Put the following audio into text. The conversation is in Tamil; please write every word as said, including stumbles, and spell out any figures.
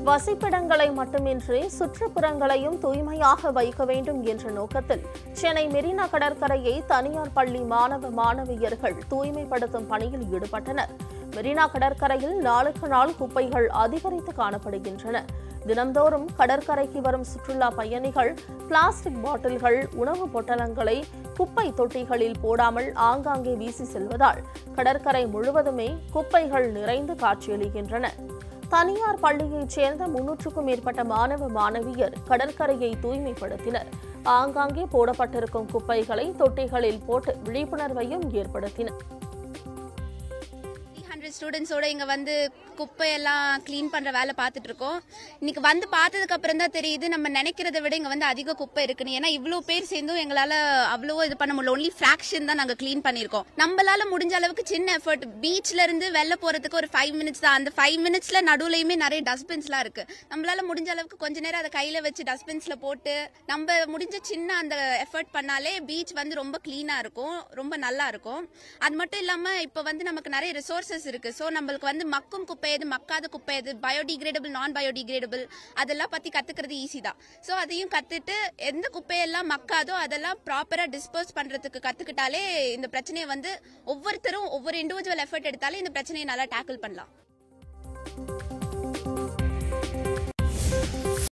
வசிப்பிடங்களை மட்டுமின்றி சுற்றுப்புறங்களையும் தூய்மையாக வைக்க வேண்டும் என்ற நோக்கத்தில் சென்னை மெரினா கடற்கரையை தனியார் பள்ளி மாணவ மாணவியர்கள் தூய்மைப்படுத்தும் பணியில் ஈடுபட்டனர். மெரினா கடற்கரையில் நாளுக்கு நாள் குப்பைகள் அதிகரித்து காணப்படுகின்றன. தினந்தோறும் கடற்கரைக்கு வரும் சுற்றுலா பயணிகள் பிளாஸ்டிக் பாட்டில்கள், உணவு பொட்டலங்களை குப்பை தொட்டிகளில் போடாமல் ஆங்காங்கே வீசி செல்வதால் கடற்கரை முழுவதுமே குப்பைகள் நிறைந்து காட்சியளிக்கின்றன. தனியார் பள்ளியைச் சேர்ந்த முன்னூற்றுக்கும் மேற்பட்ட மாணவ மாணவியர் கடற்கரையை தூய்மைப்படுத்தினர். ஆங்காங்கே போடப்பட்டிருக்கும் குப்பைகளை தொட்டிகளில் போட்டு விழிப்புணர்வையும் ஏற்படுத்தினர். ஸ்டூடெண்ட்ஸோட இங்க வந்து குப்பையெல்லாம் கிளீன் பண்ற வேலை பார்த்துட்டு இருக்கோம். இன்னைக்கு வந்து பார்த்ததுக்கு அப்புறம் தான் தெரியுது நம்ம நினைக்கிறத விட இங்க வந்து அதிக குப்பை இருக்குன்னு. ஏன்னா இவ்வளவு பேர் சேர்ந்தும் எங்களால அவ்வளவோ இது பண்ண முடியல. ஒன்லி ஃபிராக்ஷன் தான் நாங்க கிளீன் பண்ணிருக்கோம். நம்மளால முடிஞ்ச அளவுக்கு சின்ன எஃபர்ட். பீச்ல இருந்து வெளில போறதுக்கு ஒரு ஃபைவ் மினிட்ஸ் தான். அந்த ஃபைவ் மினிட்ஸ்ல நடுவுலயுமே நிறைய டஸ்ட்பின்ஸ் எல்லாம் இருக்கு. நம்மளால முடிஞ்ச அளவுக்கு கொஞ்ச நேரம் அதை கையில வச்சு டஸ்ட்பின்ஸ்ல போட்டு நம்ம முடிஞ்ச சின்ன அந்த எஃபர்ட் பண்ணாலே பீச் வந்து ரொம்ப கிளீனா இருக்கும், ரொம்ப நல்லா இருக்கும். அது மட்டும் இல்லாம இப்ப வந்து நமக்கு நிறைய ரிசோர்சஸ் இருக்கு. சோ நம்மளுக்கு வந்து மக்கும் குப்பை எது, மக்காத குப்பை எது, பயோடிகிரேடபிள், நான் பயோடிகிரேடபிள் அதெல்லாம் பத்தி கத்துக்கிறது ஈஸி தான். சோ அதையும் கத்துட்டு எந்த குப்பையெல்லாம் மக்காதோ அதெல்லாம் ப்ராப்பரா டிஸ்போஸ் பண்றதுக்கு கத்துக்கிட்டாலே இந்த பிரச்சனையை வந்து ஒவ்வொருத்தரும் ஒவ்வொரு இண்டிவிஜுவல் எஃபர்ட் எடுத்தாலே இந்த பிரச்சனையை நல்லா டேக்கிள் பண்ணலாம்.